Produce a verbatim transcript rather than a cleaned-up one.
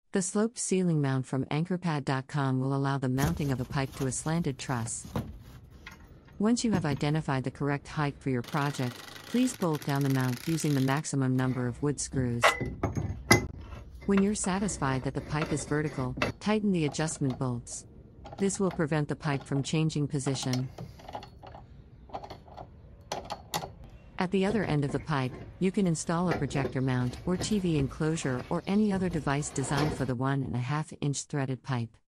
The sloped ceiling mount from anchor pad dot com will allow the mounting of a pipe to a slanted truss. Once you have identified the correct height for your project, please bolt down the mount using the maximum number of wood screws. When you're satisfied that the pipe is vertical, tighten the adjustment bolts. This will prevent the pipe from changing position. At the other end of the pipe, you can install a projector mount or T V enclosure or any other device designed for the one and a half inch threaded pipe.